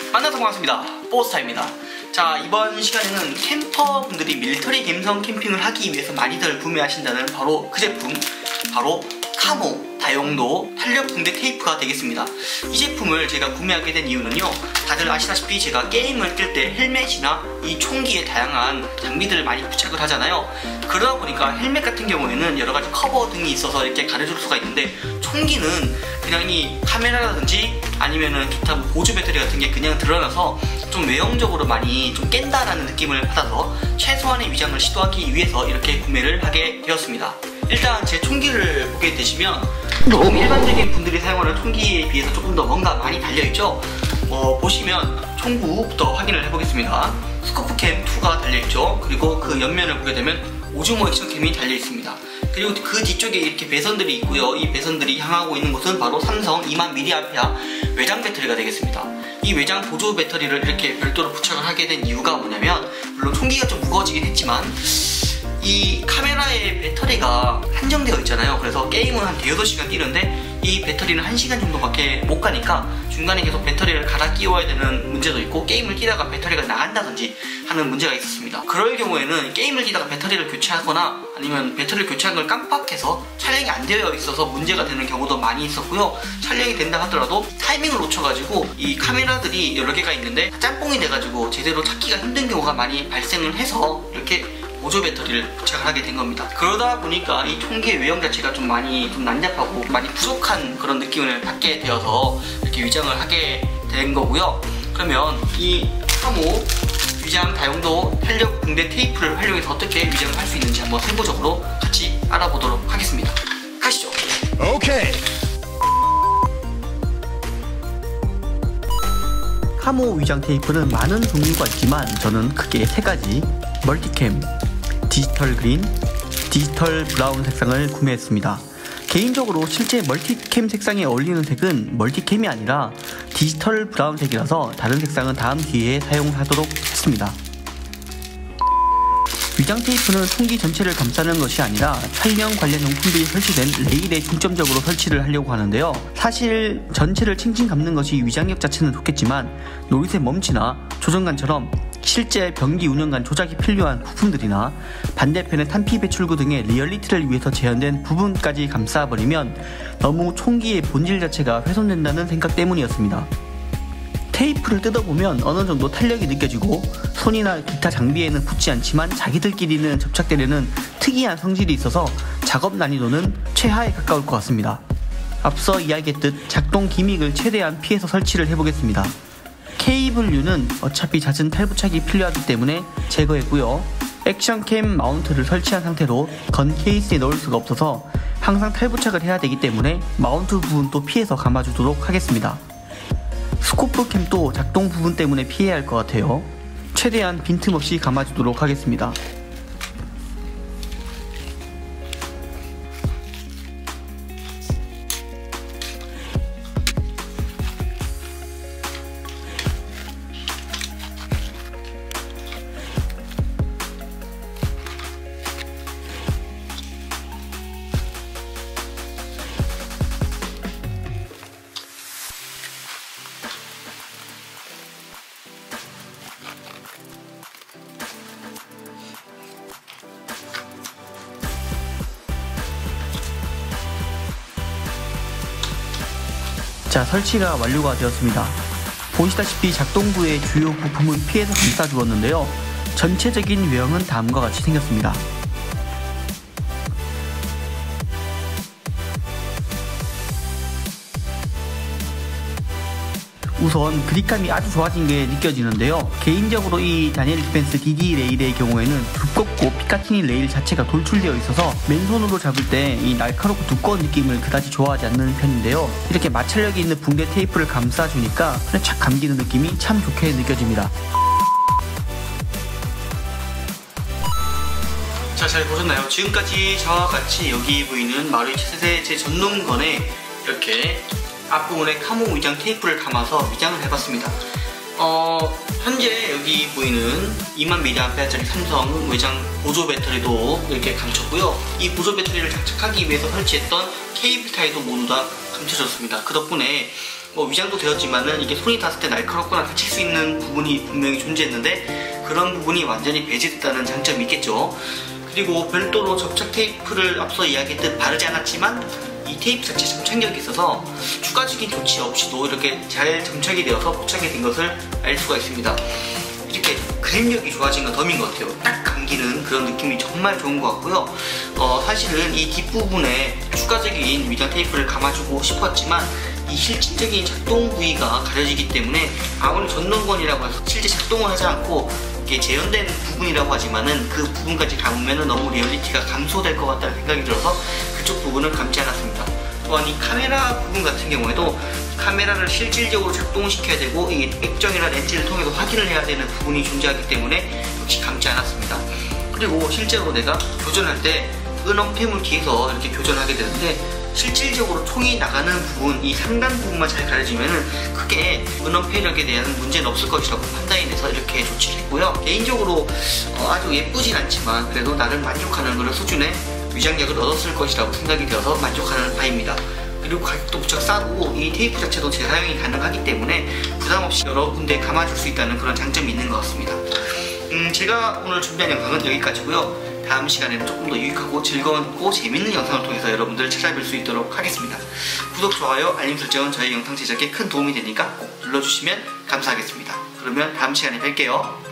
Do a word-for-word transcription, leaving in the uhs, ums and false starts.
만나서 반갑습니다. 뽀스타입니다. 자, 이번 시간에는 캠퍼분들이 밀리터리 감성 캠핑을 하기 위해서 많이들 구매하신다는 바로 그 제품, 바로 카모 다용도 탄력 붕대 테이프가 되겠습니다. 이 제품을 제가 구매하게 된 이유는요, 다들 아시다시피 제가 게임을 뛸 때 헬멧이나 이 총기에 다양한 장비들을 많이 부착을 하잖아요. 그러다 보니까 헬멧 같은 경우에는 여러가지 커버 등이 있어서 이렇게 가려줄 수가 있는데, 총기는 그냥 이 카메라라든지 아니면은 기타 보조 배터리 같은 게 그냥 드러나서 좀 외형적으로 많이 좀 깬다라는 느낌을 받아서 최소한의 위장을 시도하기 위해서 이렇게 구매를 하게 되었습니다. 일단 제 총기를 보게 되시면 조금 일반적인 분들이 사용하는 총기에 비해서 조금 더 뭔가 많이 달려있죠. 어, 보시면 총구부터 확인을 해보겠습니다. 스코프캠 투가 달려있죠. 그리고 그 옆면을 보게 되면 오즈모 액션캠이 달려있습니다. 그리고 그 뒤쪽에 이렇게 배선들이 있고요. 이 배선들이 향하고 있는 곳은 바로 삼성 이만 밀리암페어 외장 배터리가 되겠습니다. 이 외장 보조 배터리를 이렇게 별도로 부착을 하게 된 이유가 뭐냐면, 물론 총기가 좀 무거워지긴 했지만 이 카메라의 배터리가 한정되어 있잖아요. 그래서 게임은 한 대여섯 시간 뛰는데 이 배터리는 한 시간 정도밖에 못 가니까 중간에 계속 배터리를 갈아 끼워야 되는 문제도 있고, 게임을 뛰다가 배터리가 나간다든지 하는 문제가 있었습니다. 그럴 경우에는 게임을 뛰다가 배터리를 교체하거나 아니면 배터리를 교체한 걸 깜빡해서 촬영이 안 되어 있어서 문제가 되는 경우도 많이 있었고요. 촬영이 된다 하더라도 타이밍을 놓쳐가지고 이 카메라들이 여러 개가 있는데 짬뽕이 돼가지고 제대로 찾기가 힘든 경우가 많이 발생을 해서 이렇게 보조 배터리를 부착을 하게 된 겁니다. 그러다 보니까 이 총기의 외형 자체가 좀 많이 좀 난잡하고 많이 부족한 그런 느낌을 받게 되어서 이렇게 위장을 하게 된 거고요. 그러면 이 카모 위장 다용도 탄력 붕대 테이프를 활용해서 어떻게 위장을 할 수 있는지 한번 세부적으로 같이 알아보도록 하겠습니다. 가시죠. 오케이. 카모 위장 테이프는 많은 종류가 있지만 저는 크게 세 가지, 멀티캠, 디지털 그린, 디지털 브라운 색상을 구매했습니다. 개인적으로 실제 멀티캠 색상에 어울리는 색은 멀티캠이 아니라 디지털 브라운 색이라서 다른 색상은 다음 기회에 사용하도록 했습니다. 위장 테이프는 총기 전체를 감싸는 것이 아니라 촬영 관련 용품들이 설치된 레일에 중점적으로 설치를 하려고 하는데요. 사실 전체를 칭칭 감는 것이 위장력 자체는 좋겠지만 노릿의 멈치나 조정관처럼 실제 병기 운영관 조작이 필요한 부품들이나 반대편의 탄피 배출구 등의 리얼리티를 위해서 제한된 부분까지 감싸버리면 너무 총기의 본질 자체가 훼손된다는 생각 때문이었습니다. 테이프를 뜯어보면 어느정도 탄력이 느껴지고 손이나 기타 장비에는 붙지 않지만 자기들끼리는 접착되려는 특이한 성질이 있어서 작업 난이도는 최하에 가까울 것 같습니다. 앞서 이야기했듯 작동 기믹을 최대한 피해서 설치를 해보겠습니다. 케이블류는 어차피 잦은 탈부착이 필요하기 때문에 제거했고요. 액션캠 마운트를 설치한 상태로 건 케이스에 넣을 수가 없어서 항상 탈부착을 해야 되기 때문에 마운트 부분도 피해서 감아주도록 하겠습니다. 스코프 캠도 작동 부분 때문에 피해야 할 것 같아요. 최대한 빈틈없이 감아주도록 하겠습니다. 자, 설치가 완료가 되었습니다. 보시다시피 작동부의 주요 부품은 피해서 감싸주었는데요. 전체적인 외형은 다음과 같이 생겼습니다. 우선 그립감이 아주 좋아진 게 느껴지는데요. 개인적으로 이 다니엘 디펜스 디디 레일의 경우에는 두껍고 피카티니 레일 자체가 돌출되어 있어서 맨손으로 잡을 때 이 날카롭고 두꺼운 느낌을 그다지 좋아하지 않는 편인데요. 이렇게 마찰력이 있는 붕대 테이프를 감싸주니까 그냥 착 감기는 느낌이 참 좋게 느껴집니다. 자, 잘 보셨나요? 지금까지 저와 같이 여기 보이는 마루이 칠세 제 전동건에 이렇게 앞부분에 카모 위장 테이프를 감아서 위장을 해봤습니다. 어, 현재 여기 보이는 이만 밀리암페어짜리 삼성 외장 보조 배터리도 이렇게 감췄고요. 이 보조 배터리를 장착하기 위해서 설치했던 케이블 타이도 모두 다 감춰졌습니다. 그 덕분에 뭐 위장도 되었지만은 이게 손이 닿았을 때 날카롭거나 다칠 수 있는 부분이 분명히 존재했는데 그런 부분이 완전히 배제됐다는 장점이 있겠죠. 그리고 별도로 접착 테이프를 앞서 이야기했듯 바르지 않았지만 이 테이프 자체 점착력이 있어서 추가적인 조치 없이도 이렇게 잘 점착이 되어서 포착이 된 것을 알 수가 있습니다. 이렇게 그립력이 좋아진 건 덤인 것 같아요. 딱 감기는 그런 느낌이 정말 좋은 것 같고요. 어, 사실은 이 뒷부분에 추가적인 위장 테이프를 감아주고 싶었지만 이 실질적인 작동 부위가 가려지기 때문에 아무리 전동건이라고 해서 실제 작동을 하지 않고 이게 재현된 부분이라고 하지만은 그 부분까지 감으면 너무 리얼리티가 감소될 것 같다는 생각이 들어서 그쪽 부분은 감지 않았습니다. 또한 이 카메라 부분 같은 경우에도 카메라를 실질적으로 작동시켜야 되고 이 액정이나 렌즈를 통해서 확인을 해야 되는 부분이 존재하기 때문에 역시 감지 않았습니다. 그리고 실제로 내가 교전할 때 은엄폐물 뒤에서 이렇게 교전하게 되는데 실질적으로 총이 나가는 부분, 이 상단 부분만 잘 가려지면은 크게 은엄폐력에 대한 문제는 없을 것이라고 판단이 돼서 이렇게 조치를 했고요. 개인적으로 어, 아주 예쁘진 않지만 그래도 나름 만족하는 그런 수준의 위장약을 얻었을 것이라고 생각이 되어서 만족하는 바입니다. 그리고 가격도 무척 싸고 이 테이프 자체도 재사용이 가능하기 때문에 부담없이 여러 군데 감아줄 수 있다는 그런 장점이 있는 것 같습니다. 음, 제가 오늘 준비한 영상은 여기까지고요. 다음 시간에는 조금 더 유익하고 즐거웠고 재밌는 영상을 통해서 여러분들을 찾아뵐 수 있도록 하겠습니다. 구독, 좋아요, 알림 설정은 저희 영상 제작에 큰 도움이 되니까 꼭 눌러주시면 감사하겠습니다. 그러면 다음 시간에 뵐게요.